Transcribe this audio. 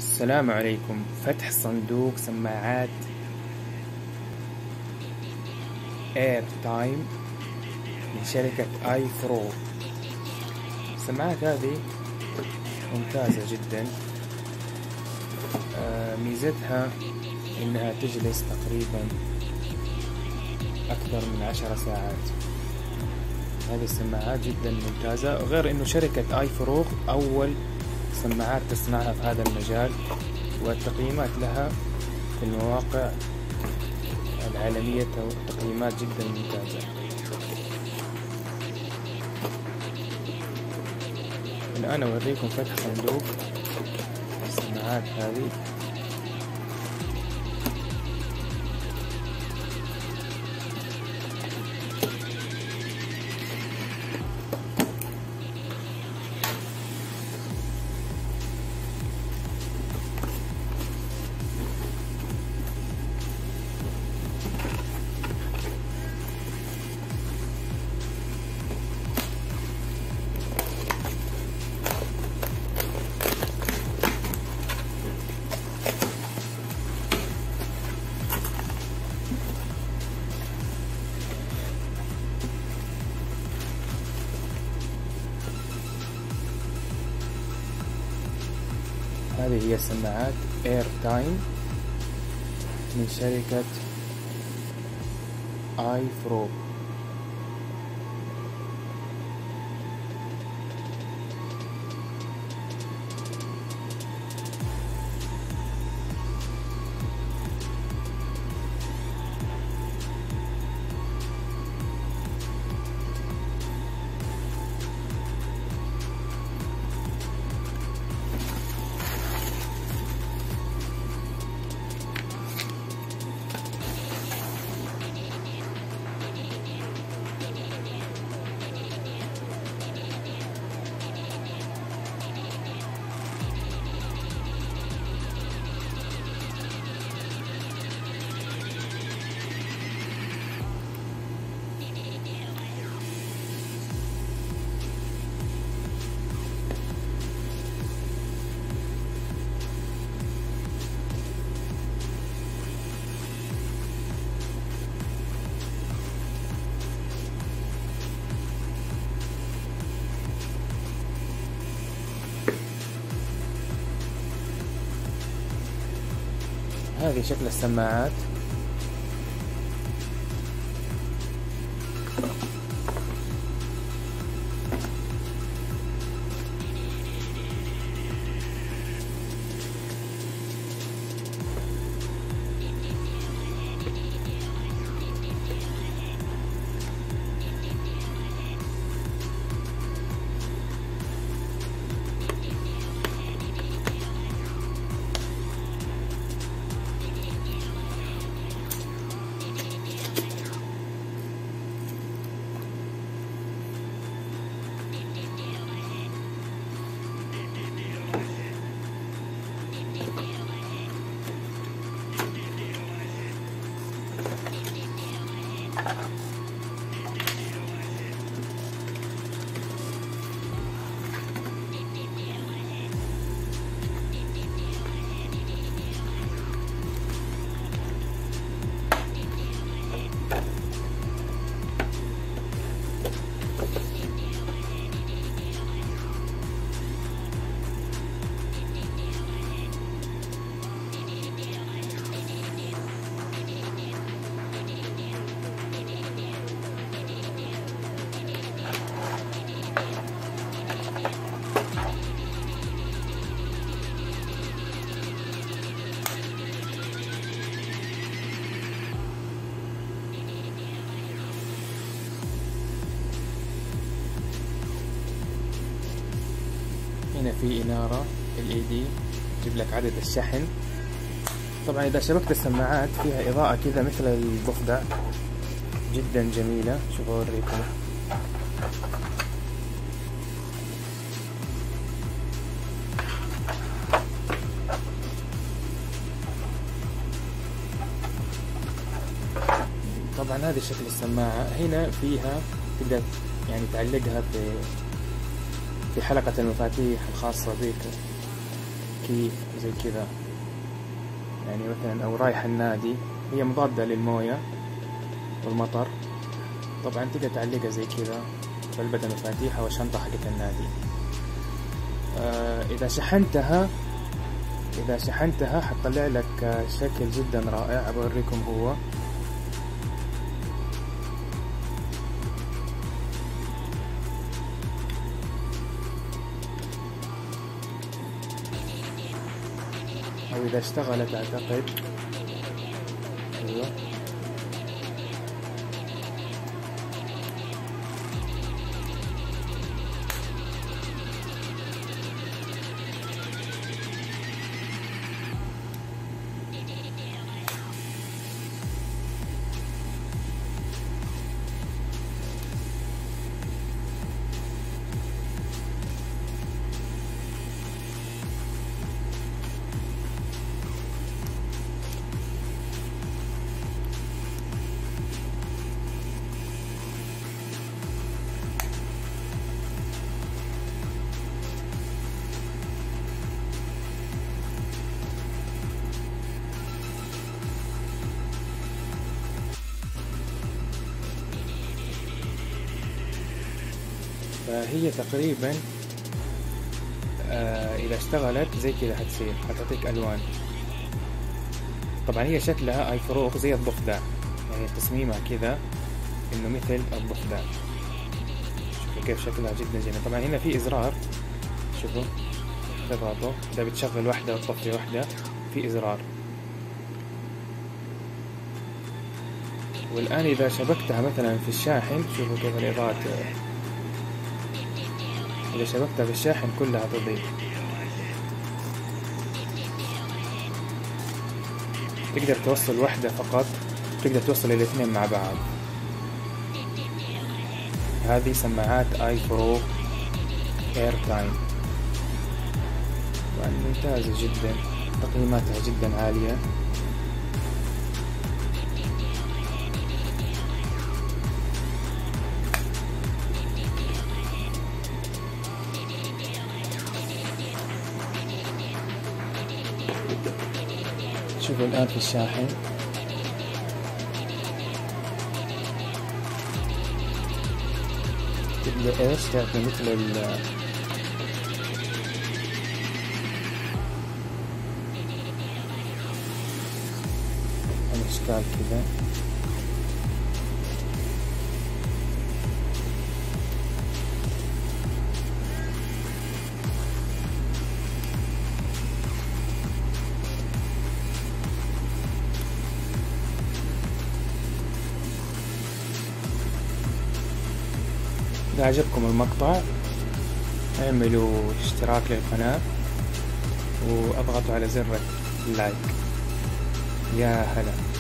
السلام عليكم. فتح صندوق سماعات اير تايم من شركة اي فرو. السماعات هذه ممتازة جدا. ميزتها انها تجلس تقريبا اكثر من 10 ساعات. هذه السماعات جدا ممتازة، غير انه شركة اي فرو اول سماعات تصنعها في هذا المجال، والتقييمات لها في المواقع العالمية تقييمات جدا ممتازة. الآن أوريكم فتح صندوق السماعات هذه. هذه هي السماعات اير تايم من شركة اي فرو. هذه شكل السماعات. هنا في إنارة LED تجيب لك عدد الشحن. طبعا إذا شبكت السماعات فيها إضاءة كذا مثل الضفدع جدا جميلة. شوفوا أوريكم. طبعا هذه شكل السماعة. هنا فيها تقدر يعني تعلقها في حلقة المفاتيح الخاصة بك. تكييف زي كذا، يعني مثلا أو رايح النادي، هي مضادة للموية والمطر. طبعا تقدر تعلقها زي كذا، علبة مفاتيح أو الشنطة حقت النادي. إذا شحنتها حتطلع لك شكل جدا رائع. أوريكم هو. أو إذا اشتغلت أعتقد. أيوة. فهي تقريبا إذا اشتغلت زي كذا حتصير، حتعطيك ألوان. طبعا هي شكلها فروغ زي الضفدع، يعني تصميمها كذا إنه مثل الضفدع. شوفوا كيف شكلها جدا جميل. طبعا هنا في إزرار، شوفوا تضغطوا إذا بتشغل واحدة وتطفي واحدة، في إزرار. والآن إذا شبكتها مثلا في الشاحن، شوفوا كيف الإضاءة، إذا شبكتها في الشاحن كلها تضيء. تقدر توصل واحدة فقط، تقدر توصل الاثنين مع بعض. هذه سماعات iFrog AirTime، طبعا ممتازة جدا، تقييماتها جدا عالية. شوفوا الآن في الشاحن، تبدأ إيش تعطي مثل الأشكال كذا. إذا عجبكم المقطع اعملوا اشتراك للقناة واضغطوا على زر اللايك. يا هلا.